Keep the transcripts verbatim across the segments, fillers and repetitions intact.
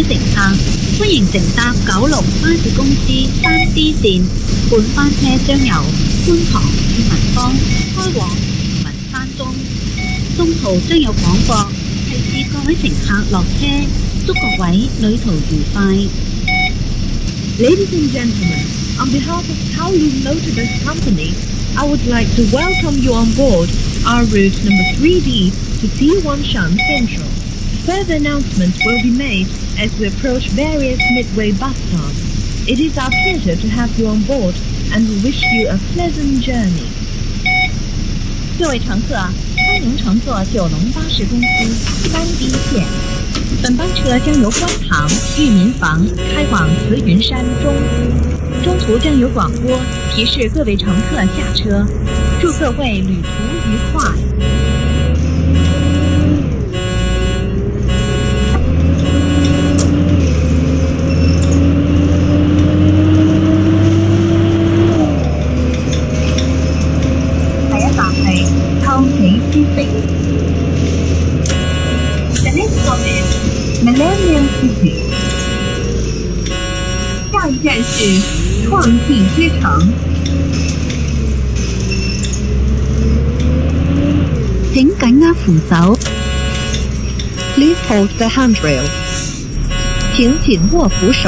乘客，歡迎乘搭九龍巴士公司三 D 線，本班車將由觀塘至文芳開往文山東，中途將有廣播提示各位乘客落車，祝各位旅途愉快。 Ladies and gentlemen, on behalf of Kowloon Motorbus Company, I would like to welcome you on board our route number three D to T one Shan Central. Further announcements will be made as we approach various midway bus stops. It is our pleasure to have you on board, and we wish you a pleasant journey. 各位乘客，欢迎乘坐九龙巴士公司三 D 线。本班车将由观塘、裕民坊开往慈云山中，中途将有广播提示各位乘客下车，祝各位旅途愉快。 第一站係透喜之城。The next stop is Millennium City。下一站是創意之城。請緊握扶手。Please hold the handrail。請緊握扶手。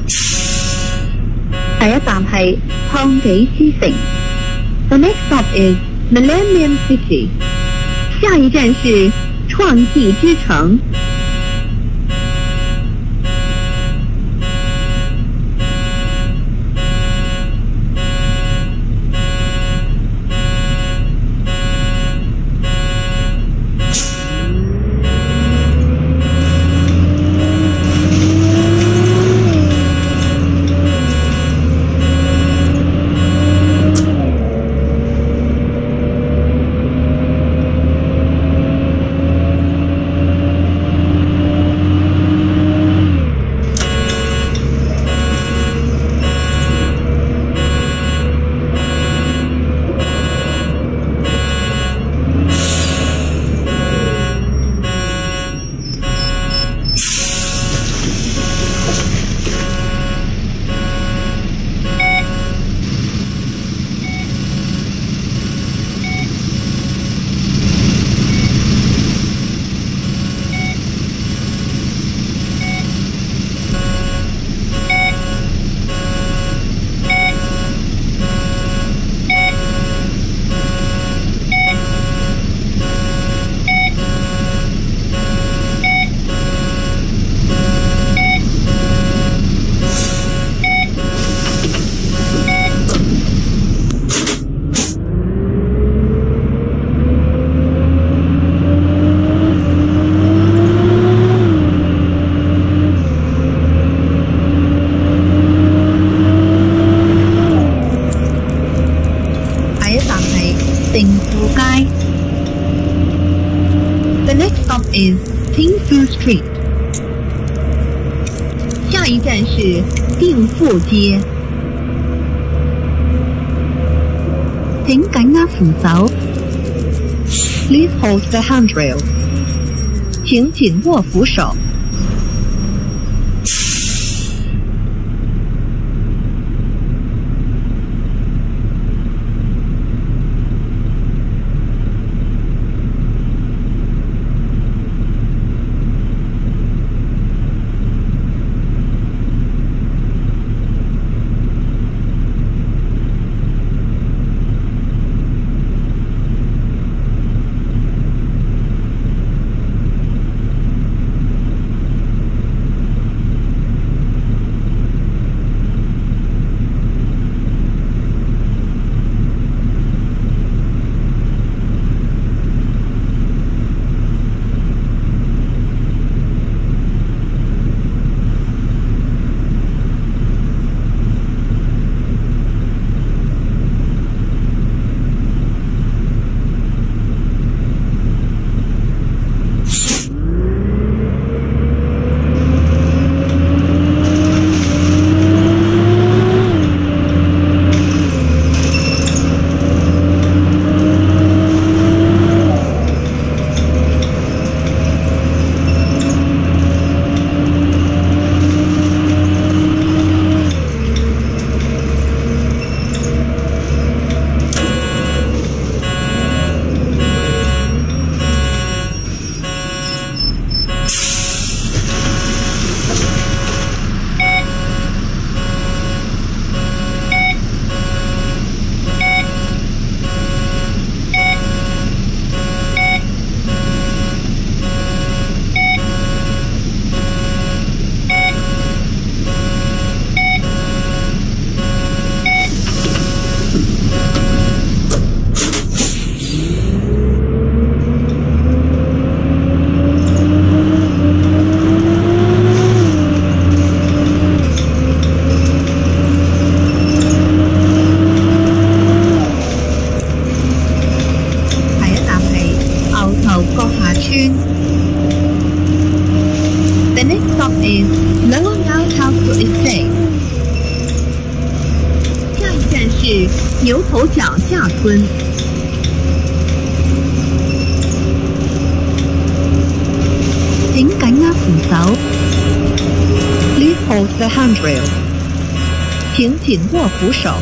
第一站係創紀之城。The next stop is Millennium City。下一站是創意之城。The next stop is Ting Fu Street。下一站是定富街。請緊握扶手。Please hold the handrail。請緊握扶手。 小下村。 請緊握扶手。 Please hold the handrail. 請緊握扶手。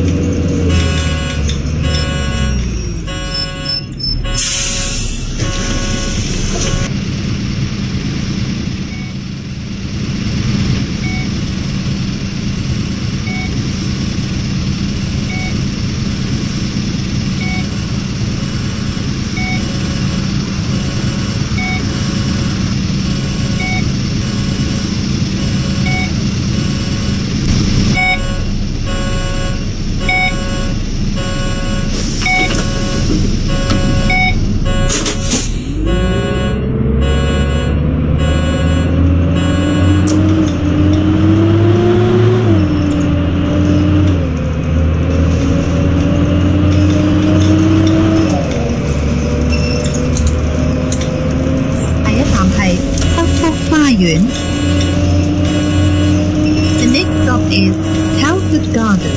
The next stop is Telford Gardens.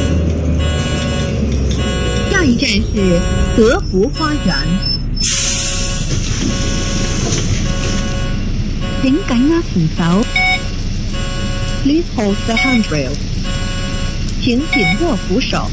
下一站是德福花园。請緊握扶手。 Please hold the handrail. 請緊握扶手。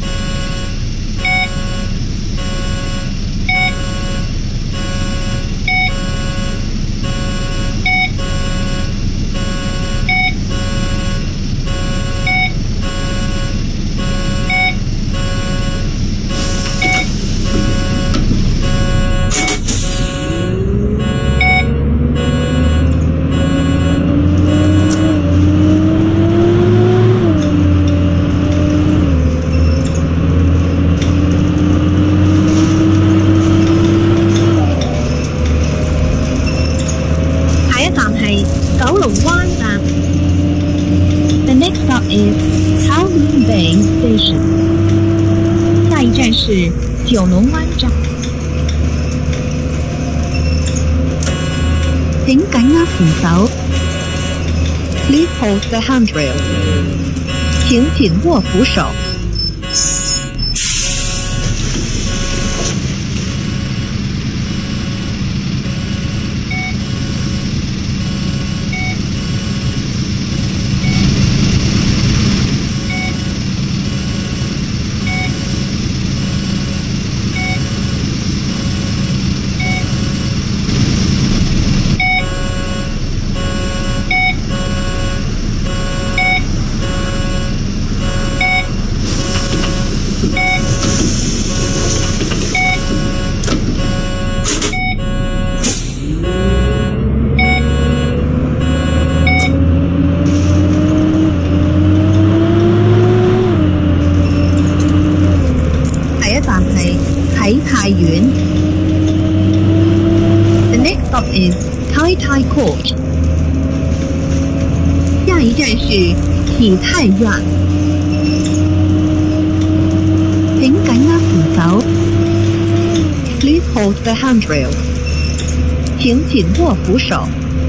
九龍灣站。The next stop is Kowloon Bay Station. 下一站是九龍灣站。請緊握扶手。 Please hold the handrail. 請緊握扶手。 啟泰苑。The next stop is Tai Tai Court. 下一站是啟泰苑。請緊握扶手。 Please hold the handrail. 請緊握扶手。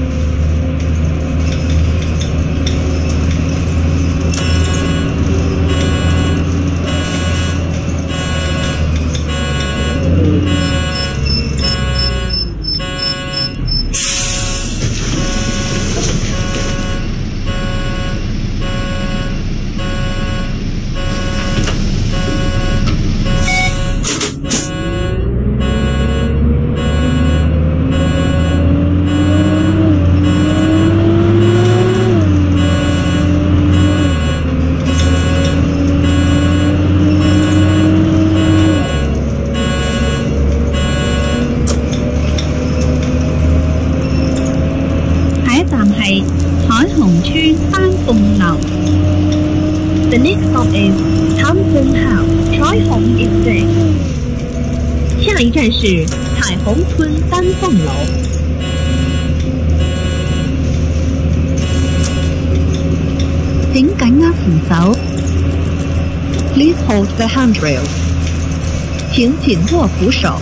係彩虹村丹鳳樓。The next stop is 丹鳳 House. 彩虹 Estate. 下一站是彩虹村丹鳳樓。請緊握扶手。 Please hold the handrail. 請緊握扶手。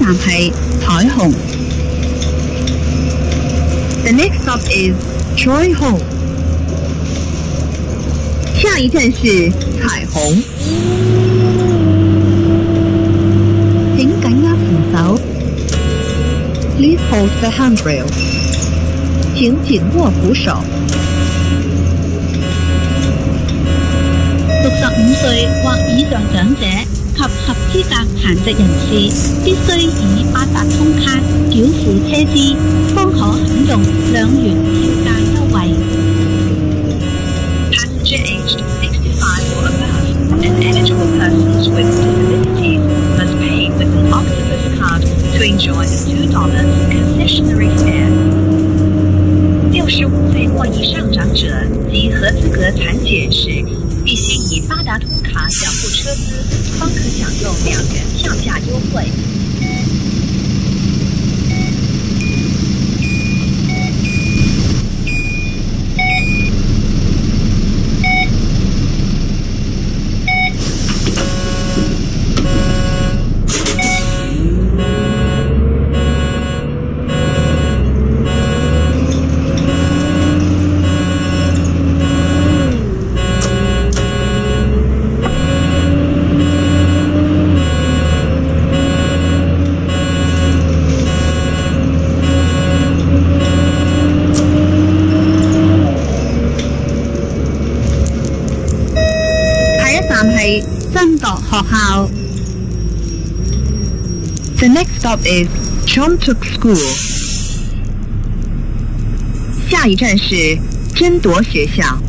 站係彩虹。The next stop is Choi Hong。下一站是彩虹。請緊握扶手。Please hold the handrail。請緊握扶手。 六十五歲或以上長者及合資格殘疾人士必須以八達通卡繳付車資，方可享用兩元票價優惠。Passenger aged sixty-five or above and eligible persons with disabilities must pay with an Octopus card to enjoy the two dollars concessionary fare。六十五岁或以上长者及合资格残疾人士必须以八达通卡缴付车资，方可享用两元票价优惠。 真度學校。The next stop is Chontuk School。下一站是真铎學校。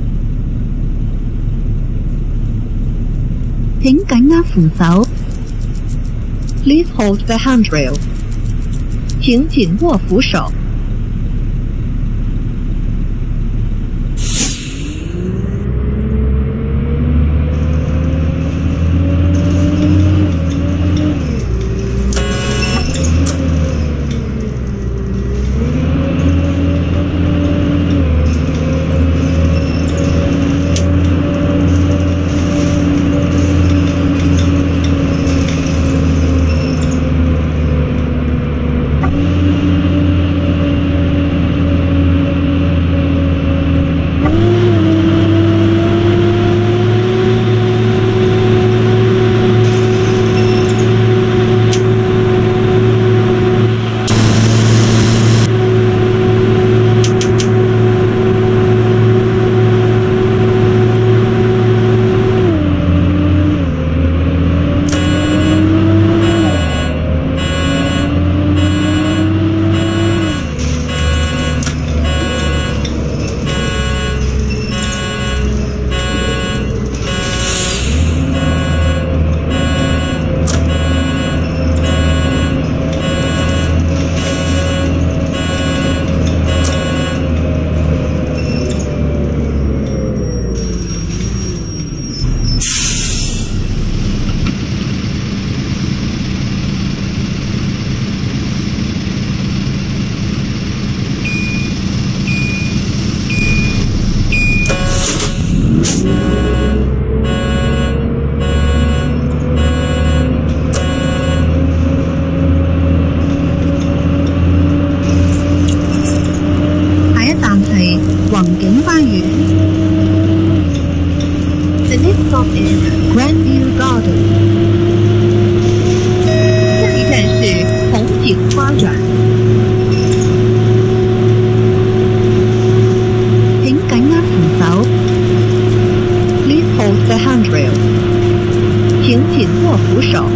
請緊握扶手。Please hold the handrail。請緊握扶手。The next stop is Grandview Garden。下一站是红景花园。请緊握扶手。Please hold the handrail。請緊握扶手。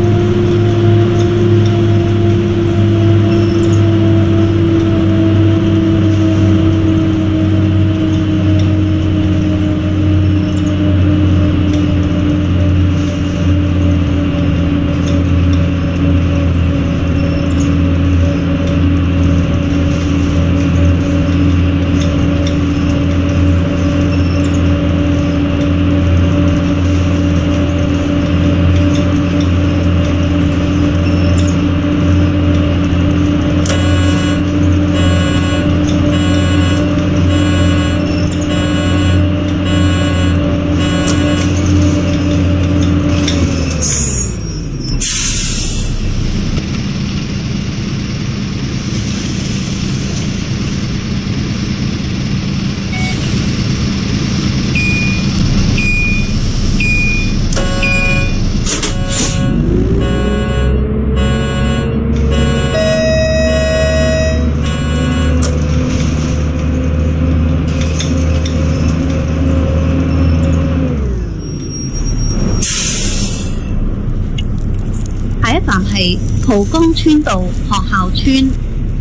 下一站係蒲崗村道學校村。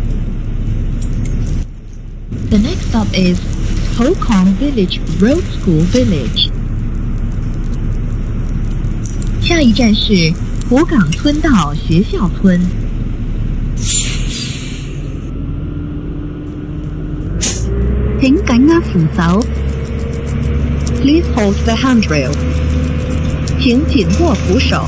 The next stop is Pokong Village Road School Village. 下一站是湖港村道学校村。 請緊握扶手。Please hold the handrail. 請緊握扶手。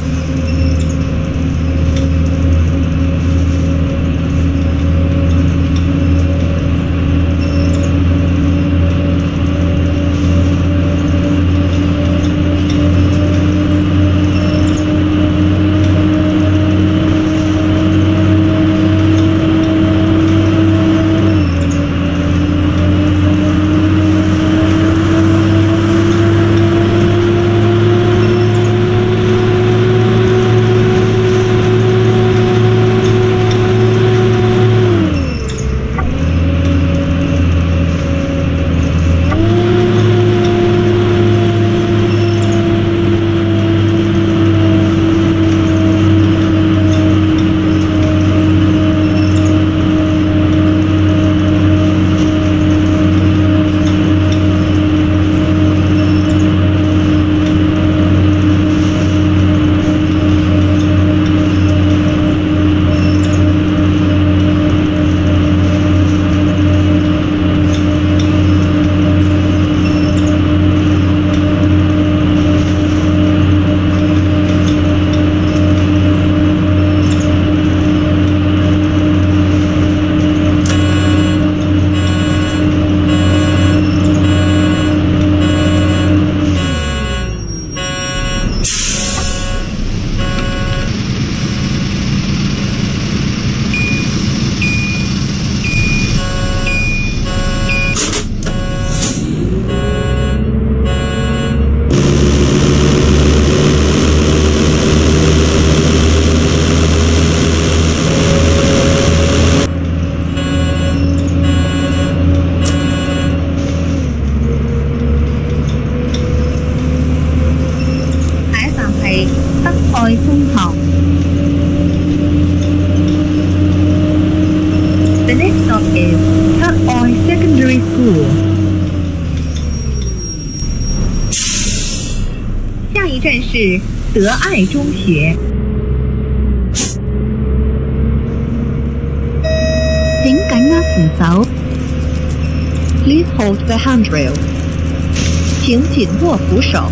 愛中學。The next stop is Cat Oi Secondary School. 下一站是德爱中学。請緊握扶手。Please hold the handrail. 請緊握扶手。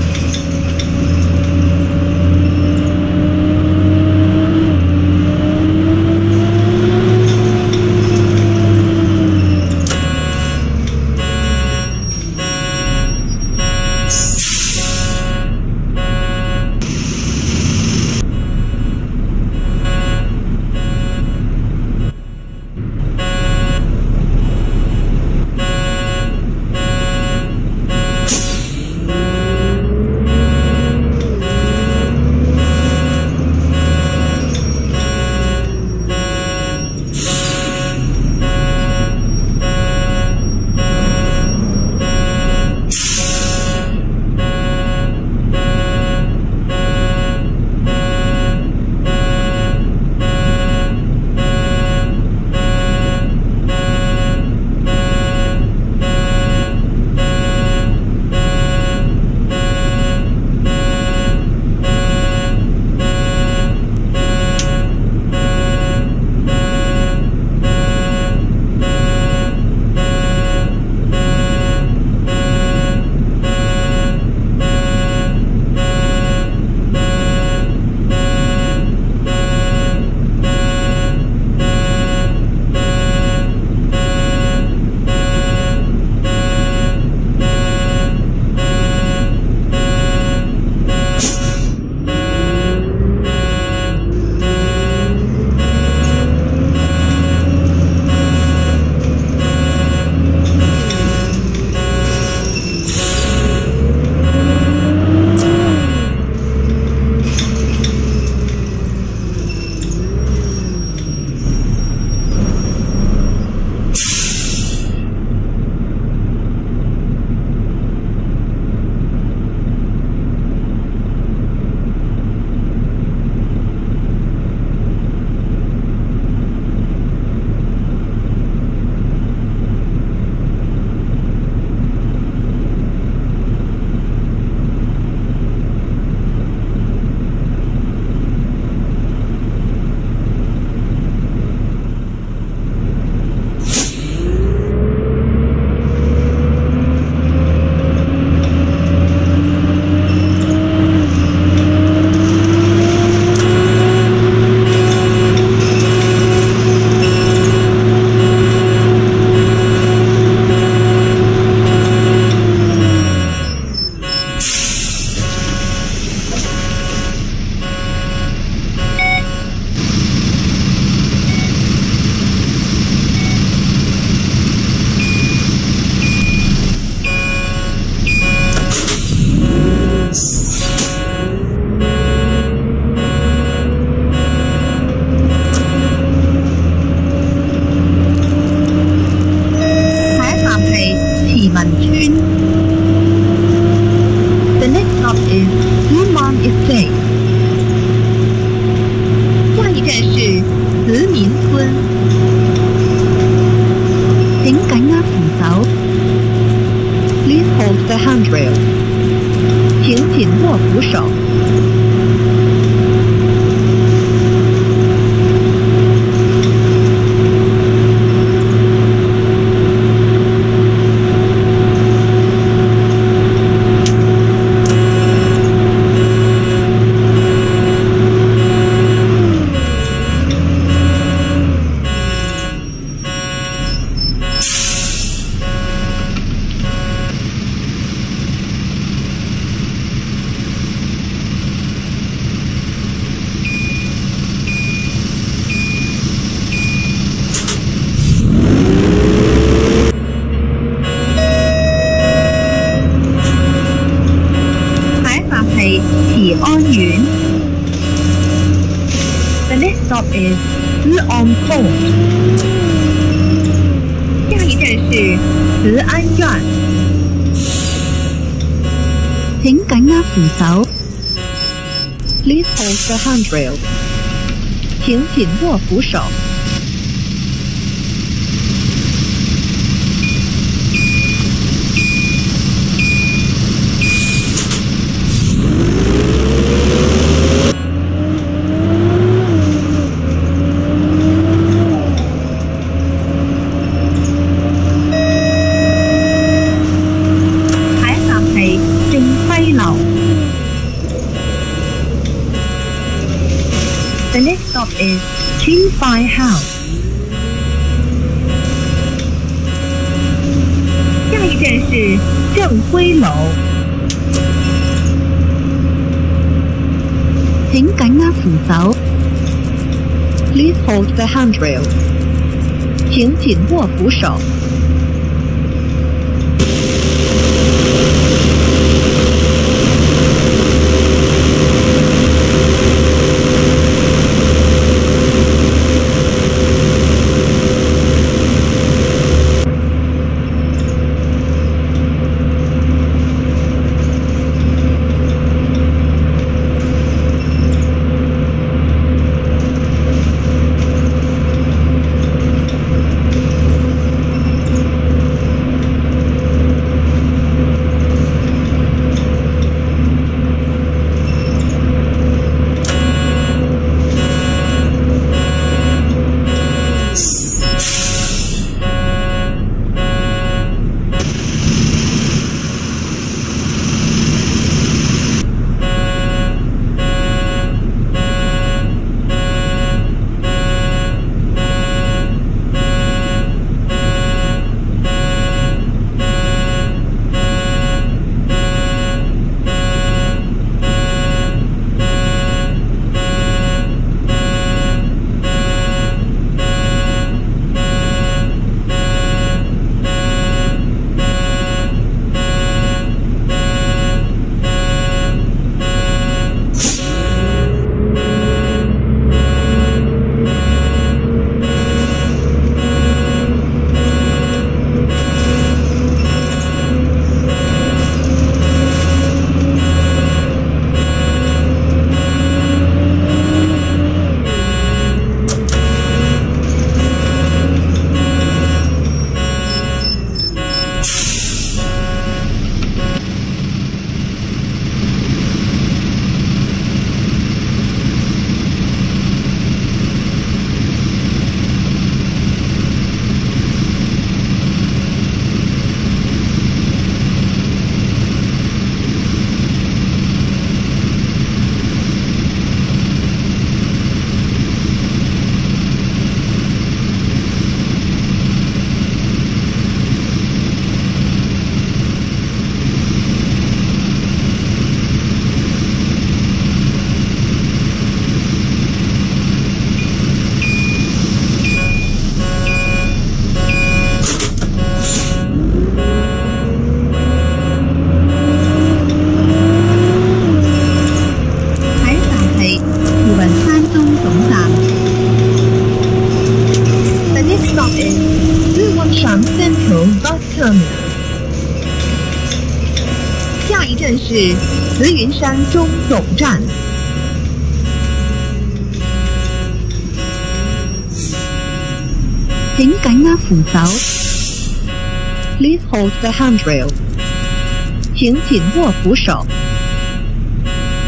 扶手。 慈安苑。The next stop is 慈安宫。下一站是慈安苑。請緊握扶手。Please hold the handrail。請緊握扶手。The next stop is Chin Fai House。下一站是正晖樓。請緊握扶手。Please hold the handrail。請緊握扶手。下一站是慈云山中总站。請緊握扶手。Please hold the handrail。請緊握扶手。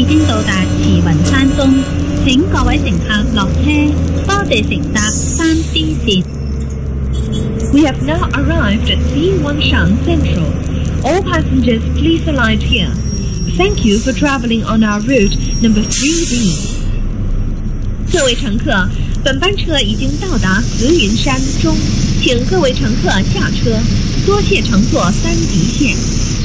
經到達慈雲山中，請各位乘客落車，多謝乘搭三 D 線。 We have now arrived at Xiwanshan Central. All passengers, please alight here. Thank you for traveling on our route number three D. 各位乘客，本班车已经到达慈云山中，请各位乘客下车，多谢乘坐三D线。